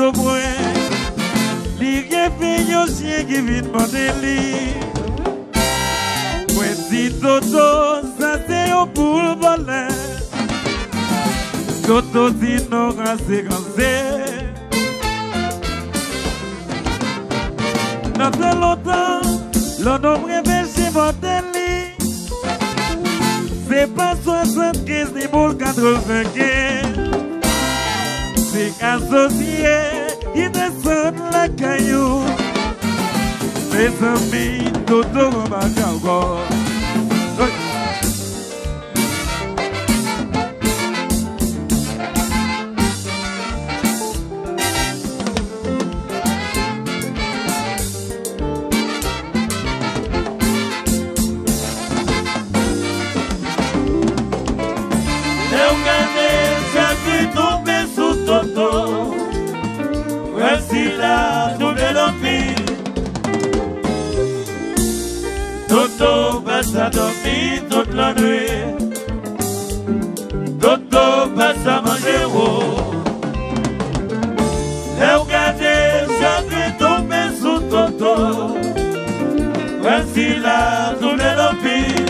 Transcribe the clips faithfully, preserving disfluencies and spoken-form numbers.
Toto point. Li refait un chien qui vient demander li. Point si Toto, ça c'est un boule voler. Toto dit non, c'est cassé. Dans très longtemps, l'on aurait fait mon délit. C'est pas soixante-quinze ni pour quatre-vingt-quinze. C'est associé, il descend la caillou. Mes amis, Toto Macao. Toto passe à dormir toute la nuit. Toto passe à manger haut. Et regardez, chaque tombé sous Toto. Voici là tous les lobbies.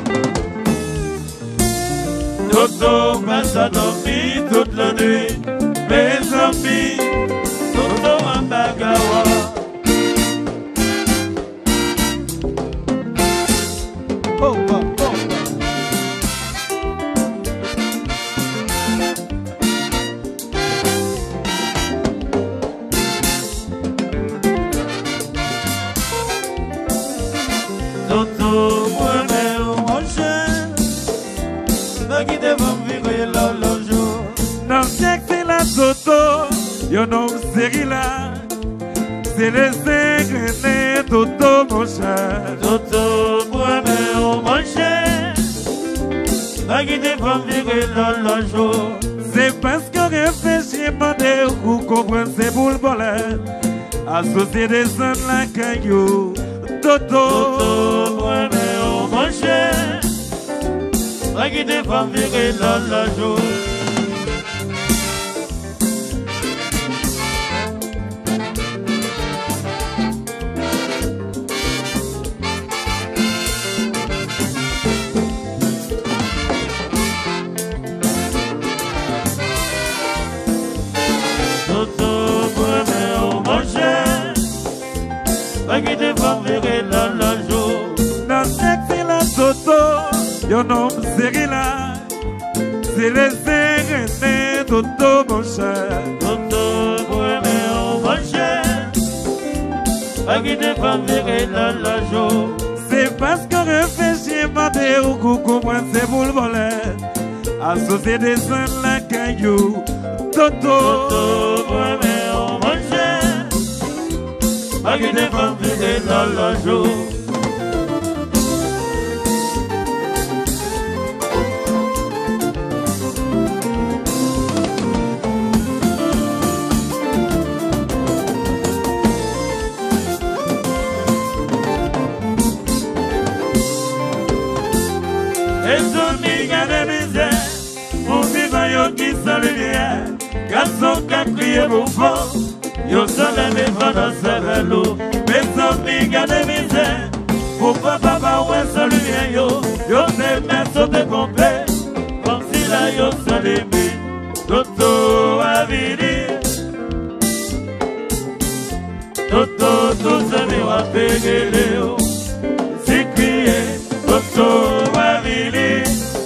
Toto passe à dormir toute la nuit. Mes amis, Toto en bagawa. Oh, oh, oh. Toto, moi, mon cher, ma qui devant vivre le jour. Dans le siècle, c'est la Toto, yo non, c'est là. C'est les ingrédients Toto, mon cher. Toto, moi, mon cher, ma qui devant vivre le jour. C'est parce qu'on réfléchit, mandé ou comprend ces boules volées. Associé des sons la caillou. Toto, Toto, moi, mon cher, ma qui devant vivre le jour. Qui devant verrer là le jour. Dans ce c'est la Toto, yo non c'est là. C'est les ingrédients Toto mon cher. Toto mon cher, qui devant verrer là le jour. C'est parce qu'on réfléchit mandé ou qu'on comprend c'est pour le voler. Associé des sons la caillou. Toto, Toto mon cher. Ma qui devant vivre dans le jour. Et son gars de misère, pour vivre qui s'en lumière, garçon qui a crié pour fort. Yo sole me fana serelo, mes amis gade misère. Pour papa ba ouais salut bien yo, yo se met sauter complet. Comme si là yo sole me, Toto a vini. Toto tout se me va peguer léo, si crié, Toto a vini.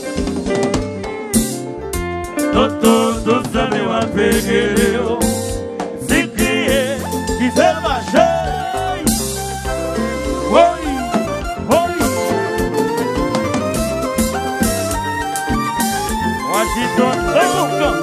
Toto tout se me va peguer léo. Qui fait marcher, oui, oui. Washington, Washington.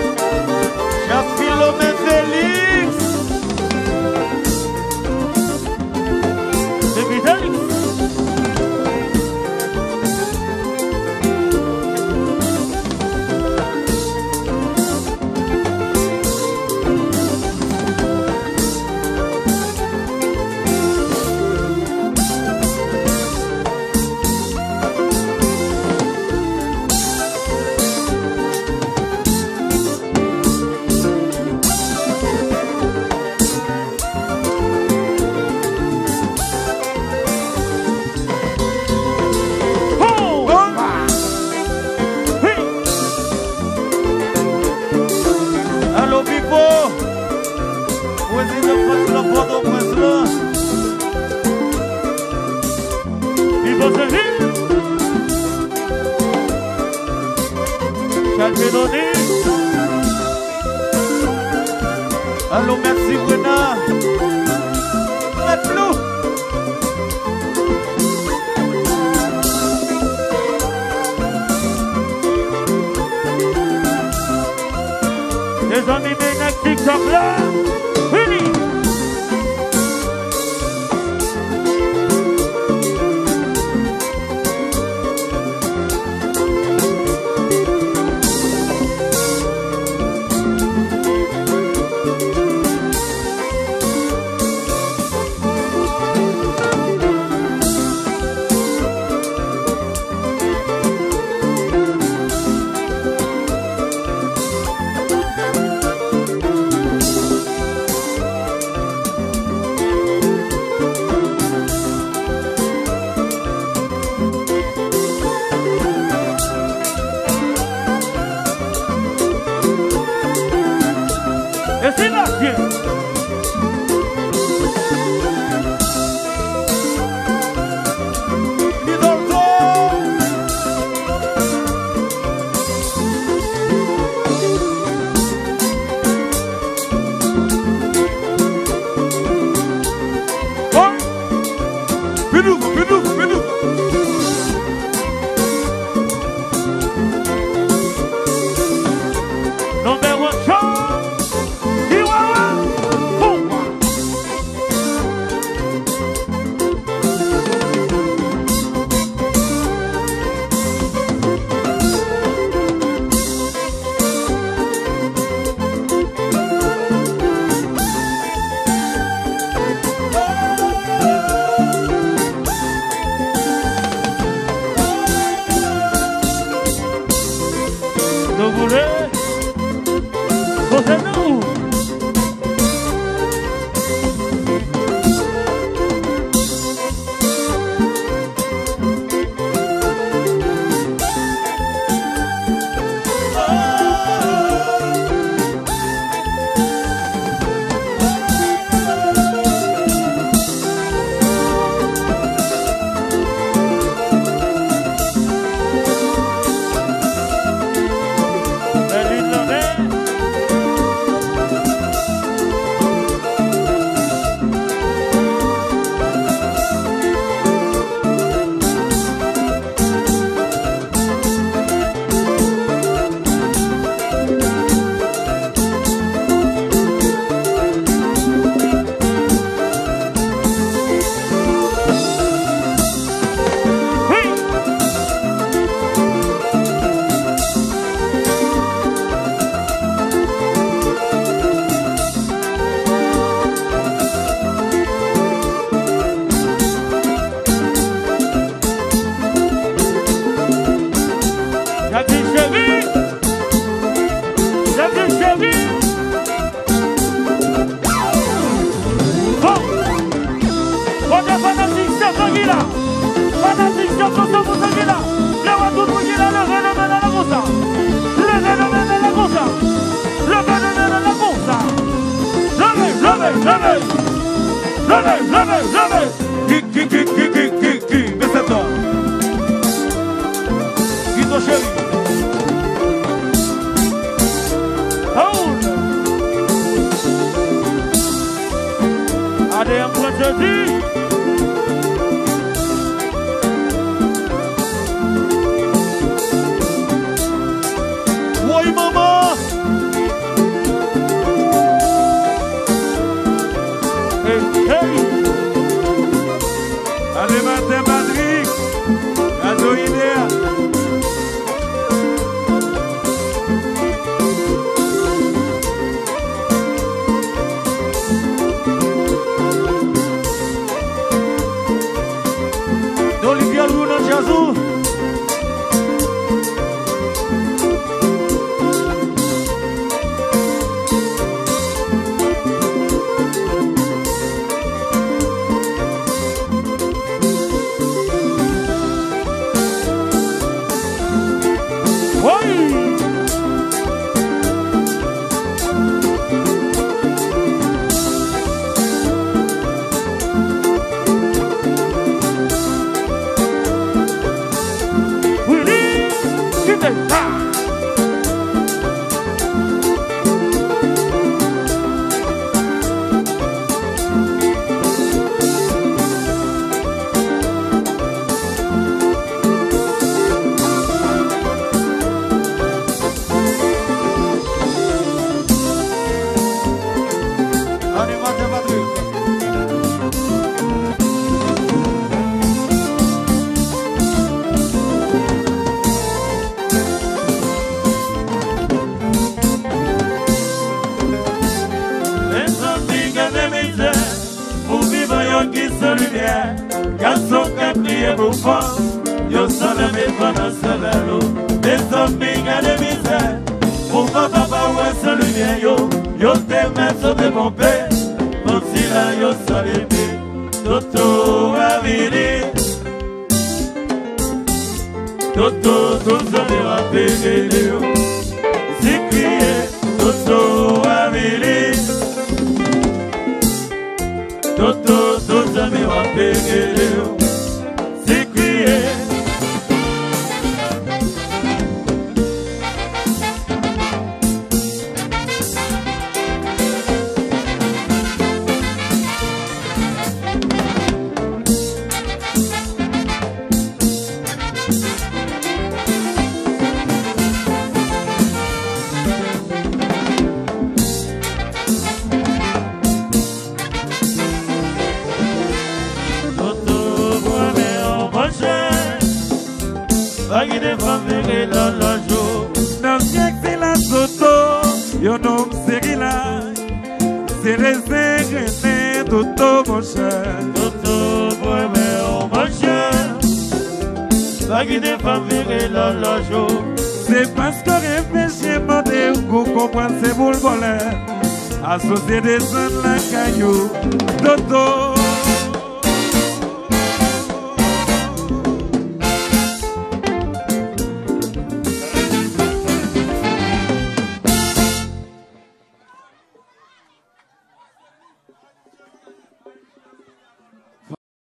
Chapilomé Félix. jamais, jamais, jamais. Qui, qui, qui, qui, qui, qui, qui, mais c'est toi. Qui ton chéri? Raoul. Allez, un point de vie. Oui, maman. Hey, hey. Allez, matin, Patrick. Cadeau idéal. D'Olivia Luna Jazou. Garçon qui a crié pour fort, yo s'en a mis pendant ce vélo. Des zombies à de misère, pour papa ouais sans lumière yo, yo t'es même sauvé mon père, mon si là yo sans les pieds. Toto a vini, Toto tous en est rappelé yo, c'est crié, Toto a vini, Toto tous en est rappelé yo. Dans le siècle c'est la Soto, yo nom c'est là, c'est les ingrédients Toto mon cher. Toto pour mes mon cher, pas qui des femmes virées dans le jour. C'est parce qu'on réfléchit demandé qu'on comprend ces boules volées, associer des sons la caillou, Toto.